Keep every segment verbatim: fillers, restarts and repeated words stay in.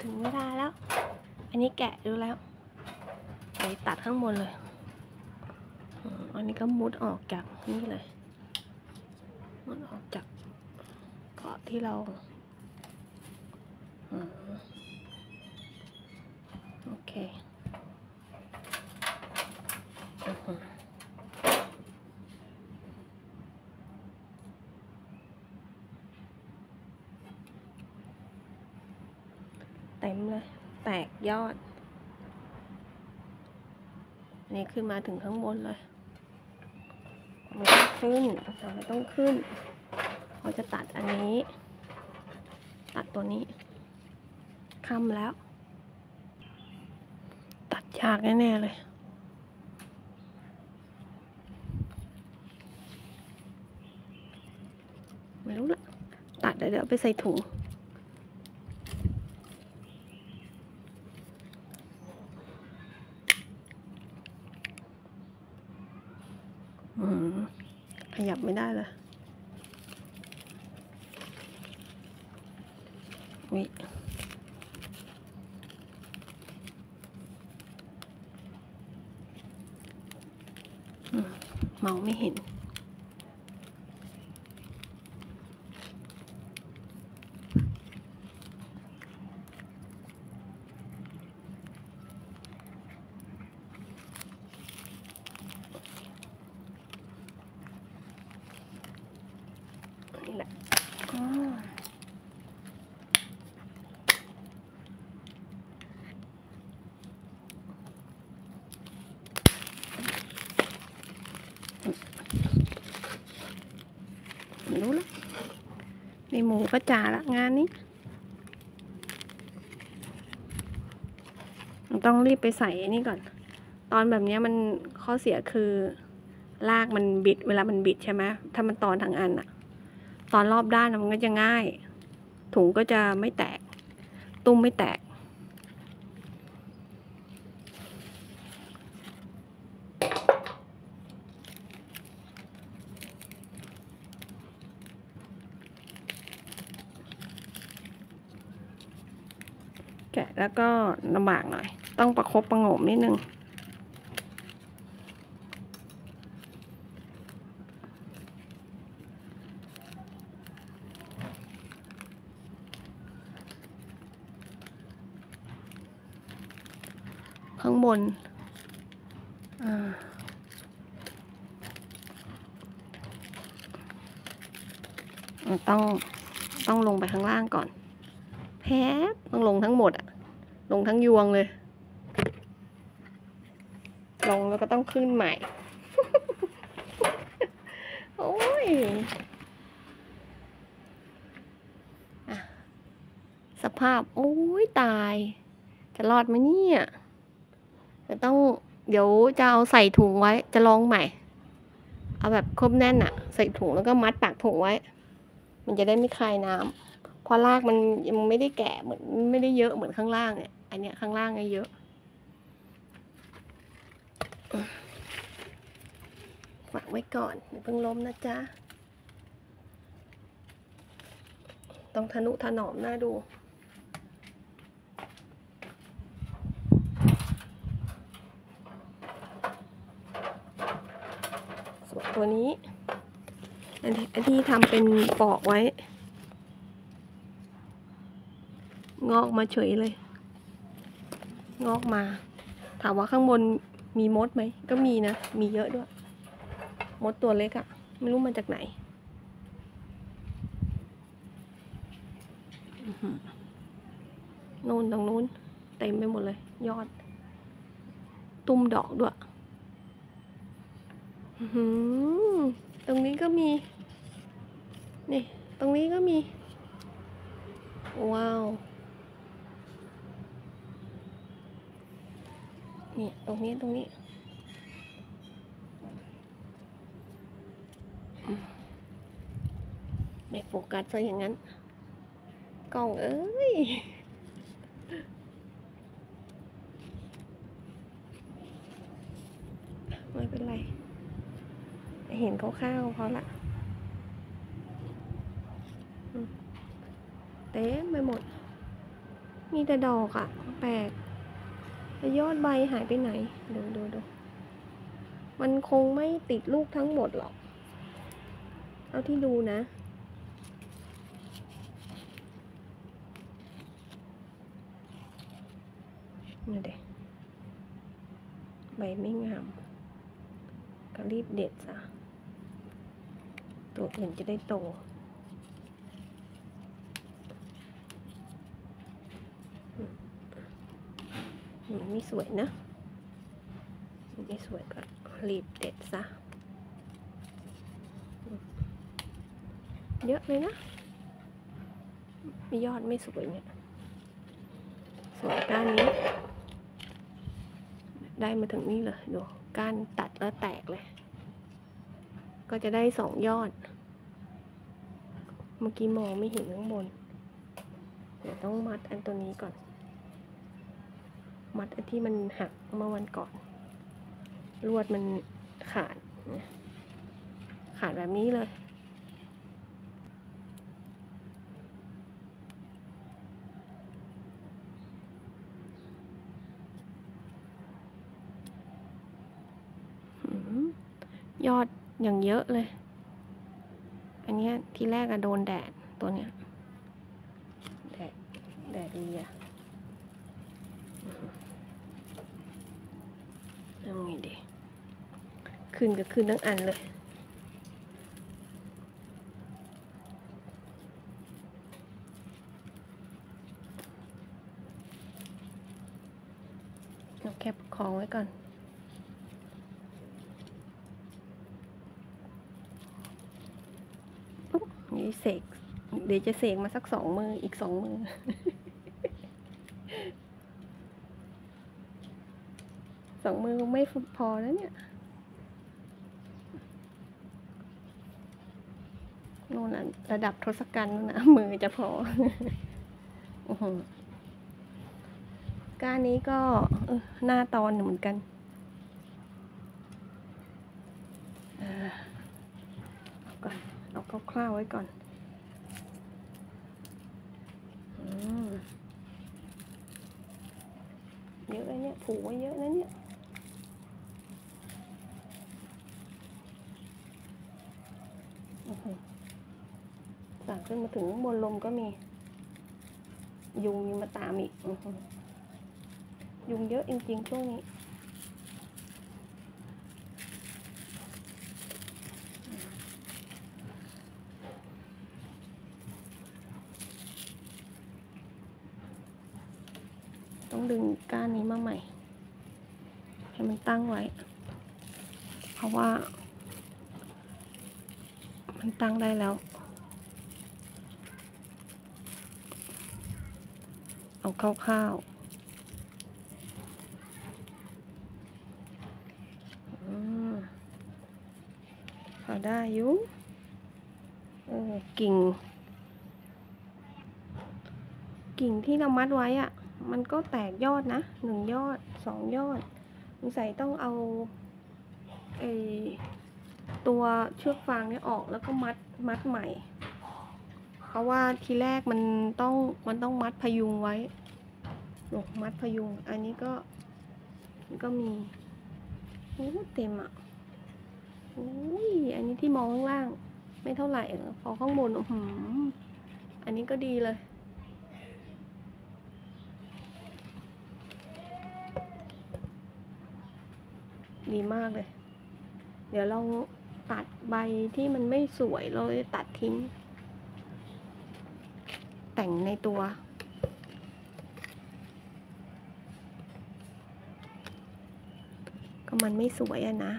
ถึงเวลาแล้ว อันนี้แกะดูแล้วไปตัดข้างบนเลยอันนี้ก็มุดออกจากนี่เลยมุดออกจากเกาะที่เราโอเคเต็มเลยแตกยอดนี่ขึ้นมาถึงข้างบนเลยมันต้องขึ้นเราต้องขึ้นเราจะตัดอันนี้ตัดตัวนี้ค่ำแล้วตัดยากแน่ๆเลยไม่รู้ละตัดเดี๋ยวไปใส่ถุงอืมขยับไม่ได้เลยวิมองไม่เห็นนี่แหละรู้แล้วในหมูก็จ่าละงานนี้ต้องรีบไปใส่นี่ก่อนตอนแบบนี้มันข้อเสียคือลากมันบิดเวลามันบิดใช่ไหมถ้ามันตอนทางอันอะตอนรอบด้านมันก็จะง่ายถุงก็จะไม่แตกตุ้มไม่แตกแกะแล้วก็ลำบากหน่อยต้องประคบประหงมนิดนึงข้างบนต้องต้องลงไปข้างล่างก่อนแพ้ต้องลงทั้งหมดอะลงทั้งยวงเลยลงแล้วก็ต้องขึ้นใหม่ โอ้ยสภาพโอ้ยตายจะรอดไหมเนี่ยจะต้องเดี๋ยวจะเอาใส่ถุงไว้จะลองใหม่เอาแบบครบแน่นอะใส่ถุงแล้วก็มัดปากถุงไว้มันจะได้ไม่คายน้ำเพราะรากมันยังไม่ได้แก่เหมือนไม่ได้เยอะเหมือนข้างล่างเนี่ยอันเนี้ยข้างล่างเยอะฝากไว้ก่อนอย่าเพิ่งล้มนะจ๊ะต้องทะนุถนอมหน้าดูส่วนตัวนี้อันที่อันที่ทำเป็นปอกไว้งอกมาเฉยเลยงอกมาถามว่าข้างบนมีมดไหมก็มีนะมีเยอะด้วยมดตัวเล็กอะไม่รู้มาจากไหนนู่นตรงนู้นเต็มไปหมดเลยยอดตุ้มดอกด้วยตรงนี้ก็มีนี่ตรงนี้ก็มีว้าวนี่ตรงนี้ตรงนี้ไม่โฟกัสซะอย่างนั้นกล้องเอ้ยไม่เป็นไรเห็นคร่าวๆพอละเต็มไปหมดมีแต่ดอกอะแปลกแต่ยอดใบหายไปไหนดูดูดูมันคงไม่ติดลูกทั้งหมดหรอกเอาที่ดูนะนี่เด็ใบไม่งามก็รีบเด็ดซะตัวอื่นจะได้โตมันไม่สวยนะมันไม่สวยก็รีบเด็ดซะเยอะเลยนะมียอดไม่สวยเนี่ยสวยก้านนี้ได้มาถึงนี่เลยดูก้านตัดแล้วแตกเลยก็จะได้สองยอดเมื่อกี้มองไม่เห็นข้างบนเดี๋ยวต้องมัดอันตัวนี้ก่อนมัดอันที่มันหักเมื่อวันก่อนลวดมันขาดขาดแบบนี้เลยยอดอย่างเยอะเลยอันนี้ที่แรกอะโดนแดดตัวเนี้ยแดดแดดดีอะทำไงดีคืนก็คืนทั้งอันเลยเราแค่ประคองไว้ก่อนนี่เสกเดี๋ยวจะเสกมาสักสองมืออีกสองมือ สองมือไม่พอแล้วเนี่ยนู่นน่ะระดับทศกัณฐ์นู่นนะมือจะพอ ก้านนี้ก็หน้าตอนเหมือนกันเอาก่อนเอาคร่าวๆไว้ก่อนเยอะเลยเนี่ยผูกไว้เยอะนะเนี่ยสั่งขึ้นมาถึงบนลมก็มียุงยังมาตามอีกยุงเยอะจริงๆช่วงนี้ต้องดึงก้านนี้มาใหม่ให้มันตั้งไว้เพราะว่ามันตั้งได้แล้วเอาคร่าวๆพอได้อยู่เออกิ่งกิ่งที่เรามัดไว้อะมันก็แตกยอดนะหนึ่งยอดสองยอดสงสัยต้องเอาไอตัวเชือกฟางนี้ออกแล้วก็มัดมัดใหม่เพราะว่าทีแรกมันต้องมันต้องมัดพยุงไว้หลกมัดพยุงอันนี้ก็ก็มีโอ้เต็มอ่ะโอ้ยอันนี้ที่มองข้างล่างไม่เท่าไหร่พอข้างบนอืมอันนี้ก็ดีเลยดีมากเลยเดี๋ยวเราตัดใบที่มันไม่สวยเราจะตัดทิ้งแต่งในตัวก็มันไม่สวยอะนะ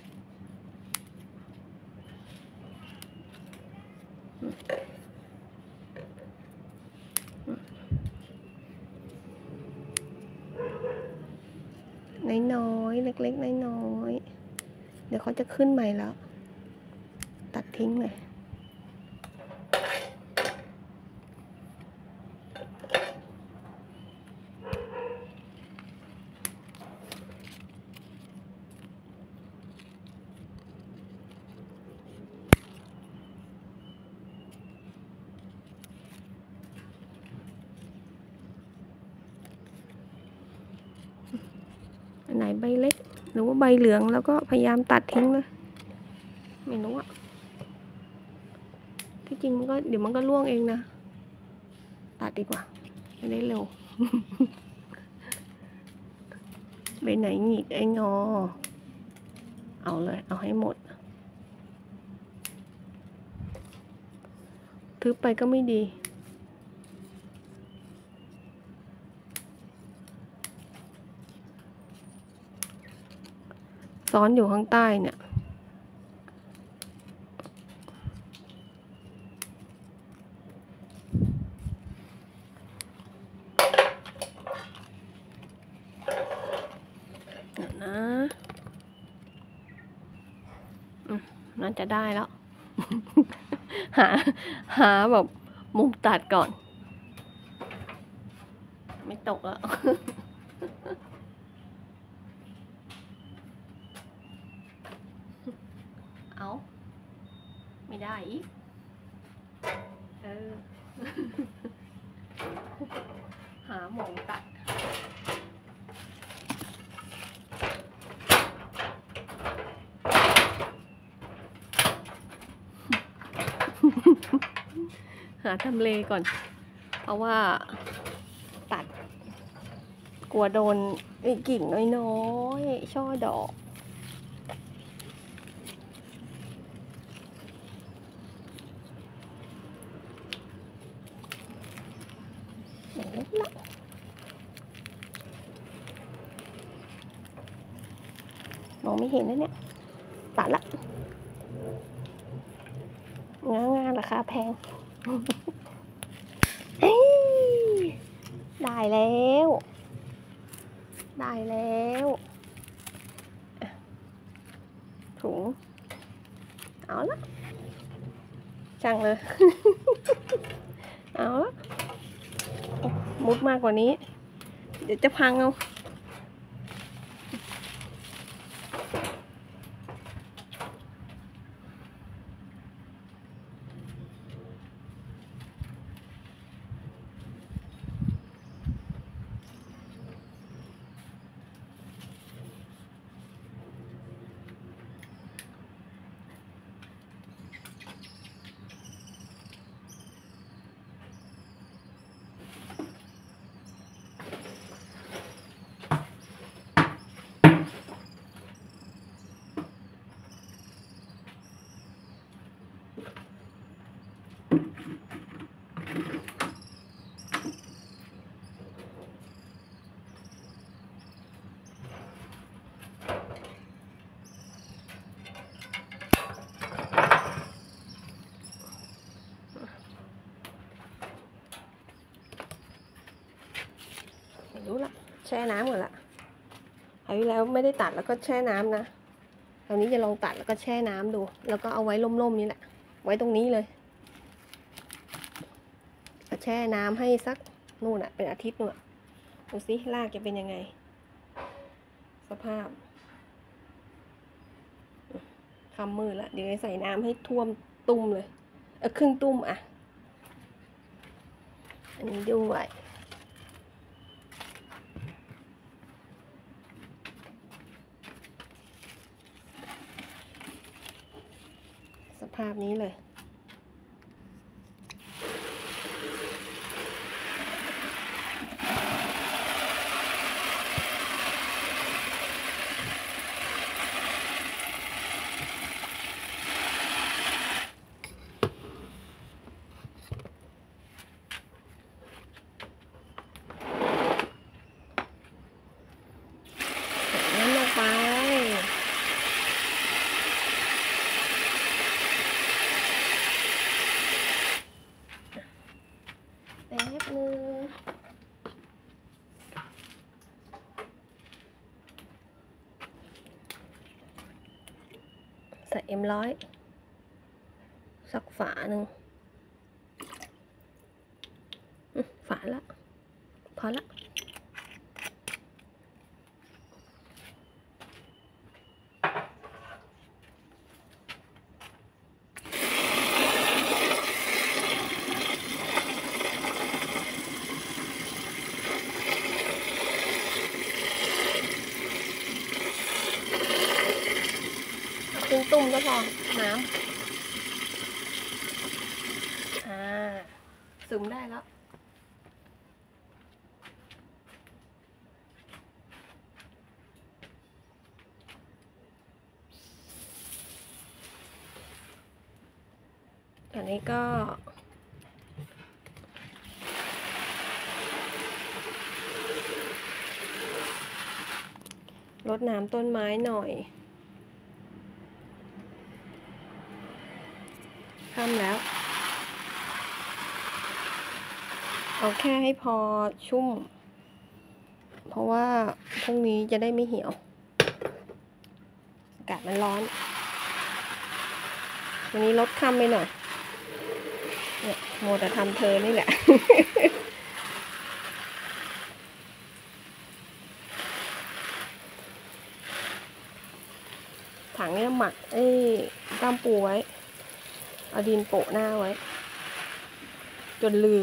น้อยๆเล็กๆน้อยๆเดี๋ยวเขาจะขึ้นใหม่แล้วตัดทิ้งเลยไหนใบเล็กหรือว่าใบเหลืองแล้วก็พยายามตัดทิ้งเลยไม่รู้อะที่จริงมันก็เดี๋ยวมันก็ร่วงเองนะตัดดีกว่าไม่ได้เร็ว ใบไหนหงิกไอ้งอเอาเลยเอาให้หมดทึบไปก็ไม่ดีซ้อนอยู่ข้างใต้เนี่ยนะน่าจะได้แล้ว หาหาแบบมุมตัดก่อนไม่ตกแล้ว เอาไม่ได้อีกเออ หาหมองตัดหาทำเลก่อน เพราะว่าตัดกลัวโดนไอ้กิ่งน้อยๆช่อดอกมองไม่เห็นนะเนี่ยตัดละงานงานราคาแพง ได้แล้วได้แล้วถุงเอาละช่างเลย เอาละมุดมากกว่านี้เดี๋ยวจะพังเอารู้ละแช่น้ำหมดละคราวที่แล้วไม่ได้ตัดแล้วก็แช่น้ำนะคราวนี้จะลองตัดแล้วก็แช่น้ำดูแล้วก็เอาไว้ร่มๆนี่แหละไว้ตรงนี้เลยแช่น้ำให้สักนู่นอะเป็นอาทิตย์นู่นดูสิรากจะเป็นยังไงสภาพทำมือละเดี๋ยวใส่น้ำให้ท่วมตุ้มเลยเออครึ่งตุ้มอะอันนี้ด้วยสภาพนี้เลยน้ำลงไปแป๊บนึงใส่เอ็มร้อยสักฝาหนึ่งฝาละพอละชุ่มๆก็พอน้ำอ่าซึมได้แล้วอันนี้ก็รดน้ำต้นไม้หน่อยค่ำแล้วเอาแค่ให้พอชุ่มเพราะว่าพรุ่งนี้จะได้ไม่เหี่ยวอากาศมันร้อนวันนี้ลดค่ำไปหน่อยเนี่ยโมแต่ทำเธอนี่แหละ ถังเนี่ยหมักไอ้ก้ามปูไว้เอาดินโปะหน้าไว้จนลืม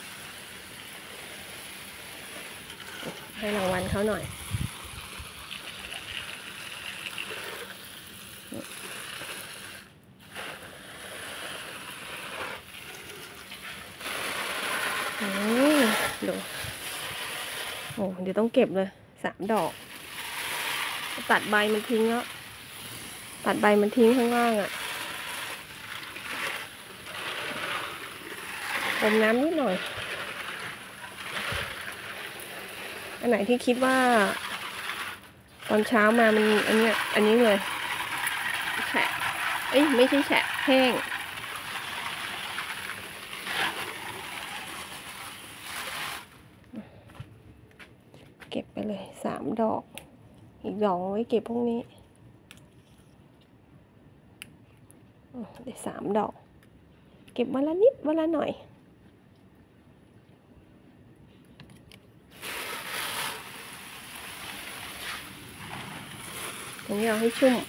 ให้รางวัลเขาหน่อยอืมดูโอ้เดี๋ยวต้องเก็บเลยสามดอกตัดใบมันทิ้งแล้วตัดใบมันทิ้งข้างล่างอ่ะอมน้ำนิดหน่อยอันไหนที่คิดว่าตอนเช้ามามันอันเนี้ยอันนี้เลยแฉะเอ้ยไม่ใช่แฉะแห้งเก็บไปเลยสามดอกอีกดอกไว้เก็บพวกนี้ได้สามดอกเก็บวันละนิดวันละหน่อยตรงนี้เอาให้ชุ่ม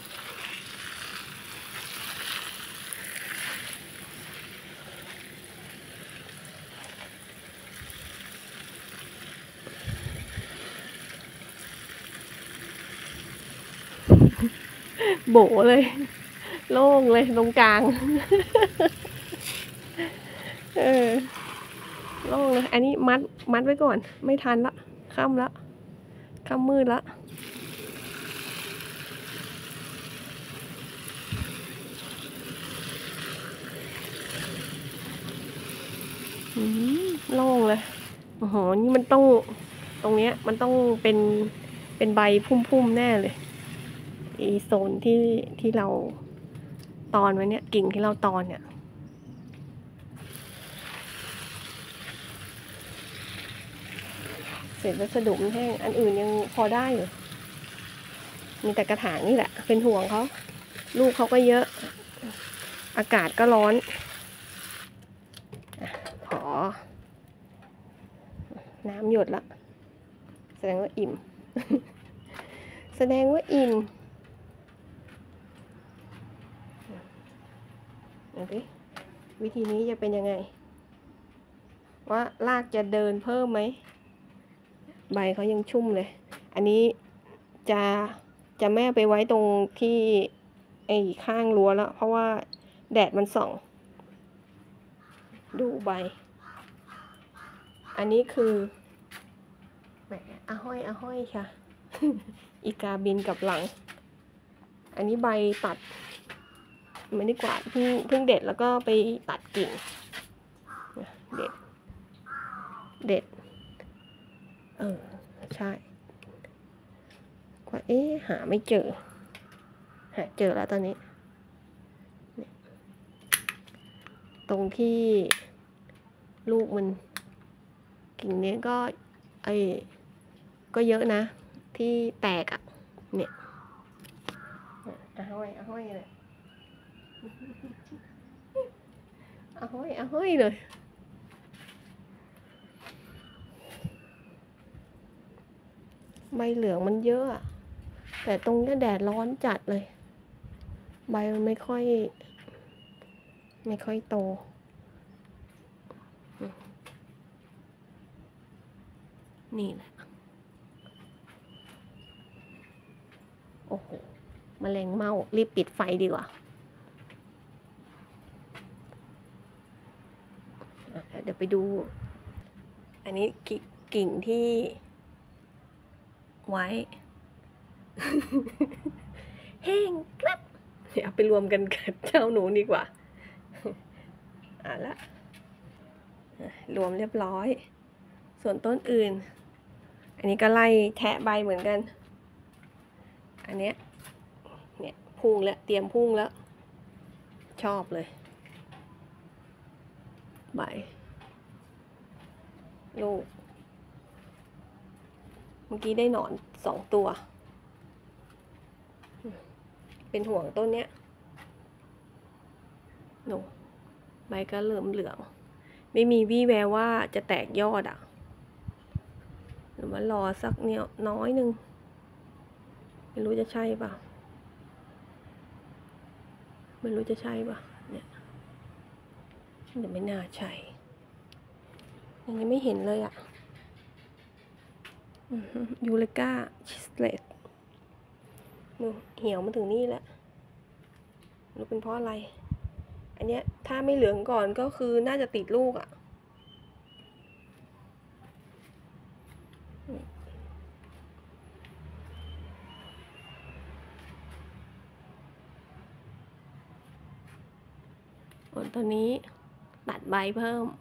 โบเลยโล่งเลยตรงกลางเออโล่งเลยอันนี้มัดมัดไว้ก่อนไม่ทันละค่ำละค่ำมืดละอืมโล่งเลยโอ้โหนี่มันต้องตรงเนี้ยมันต้องเป็นเป็นใบพุ่มๆแน่เลยไอโซนที่ที่เราตอนไว้เนี่ยกิ่งที่เราตอนเนี่ยเศษวัสดุมันแห้งอันอื่นยังพอได้อยู่มีแต่กระถางนี่แหละเป็นห่วงเขาลูกเขาก็เยอะอากาศก็ร้อนขอน้ำหยดละแสดงว่าอิ่ม แสดงว่าอิ่มดูดิวิธีนี้จะเป็นยังไงว่ารากจะเดินเพิ่มไหมใบเขายังชุ่มเลยอันนี้จะจะแม่ไปไว้ตรงที่ไอ้ข้างรั้วแล้วเพราะว่าแดดมันส่องดูใบอันนี้คือแหมอะห้อยอะห้อยค่ะ อีกาบินกับหลังอันนี้ใบตัดไม่ได้กวาดเพิ่งเพิ่งเด็ดแล้วก็ไปตัดกิ่งเด็ดเด็ดเออใช่กว่าเอ๊ะหาไม่เจอหาเจอแล้วตอนนี้ตรงที่ลูกมันกิ่งนี้ก็ไอ้ก็เยอะนะที่แตกอ่ะเนี่ยอะห้อยอะห้อยเลยอะห้อยอะห้อยเลยใบเหลืองมันเยอะอะแต่ตรงนี้แดดร้อนจัดเลยใบมันไม่ค่อยไม่ค่อยโตนี่แหละโอ้โหแมลงเม่ารีบปิดไฟดีกว่าเดี๋ยวไปดูอันนี้กิ่งที่ไว้ แห้งครับเดี๋ยวไปรวมกันกับเจ้าหนูดีกว่าอ่ะละรวมเรียบร้อยส่วนต้นอื่นอันนี้ก็ไล่แทะใบเหมือนกันอันเนี้ยเนี่ยพุ่งแล้วเตรียมพุ่งแล้วชอบเลยใบลูกเมื่อกี้ได้หนอนสองตัวเป็นห่วงต้นเนี้ยหนูใบก็เหลืองเหลืองไม่มีวี่แววว่าจะแตกยอดอ่ะหรือว่ารอสักเนี้ยน้อยนึงไม่รู้จะใช่ป่ะไม่รู้จะใช่ป่ะเนี่ยเดี๋ยวไม่น่าใช่ยังไม่เห็นเลยอ่ะยูเลกาชิสเลตนูเหี่ยวมาถึงนี่แหละรู้เป็นเพราะอะไรอันเนี้ยถ้าไม่เหลืองก่อนก็คือน่าจะติดลูกอ่ะตอนนี้ตัดใบเพิ่ม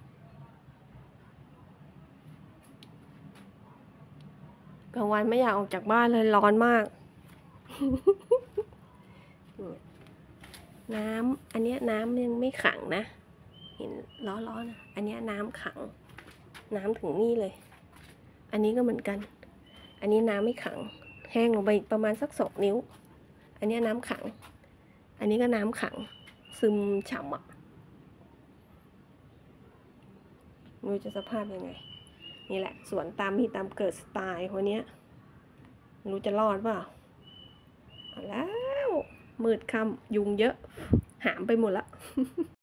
กลางวันไม่อยากออกจากบ้านเลยร้อนมาก น้ำอันเนี้ยน้ำยังไม่ขังนะเห็นล้อๆนะอันเนี้ยน้ำขังน้ำถึงนี่เลยอันนี้ก็เหมือนกันอันนี้น้ำไม่ขังแห้งลงไปประมาณสักสองนิ้วอันเนี้ยน้ำขังอันนี้ก็น้ำขังซึมฉ่ำอ่ะไม่รู้จะสภาพยังไงนี่แหละสวนตามมีตามเกิดสไตล์คนเนี้ยไม่รู้จะรอดเปล่าแล้วมืดค่ำยุงเยอะหามไปหมดละ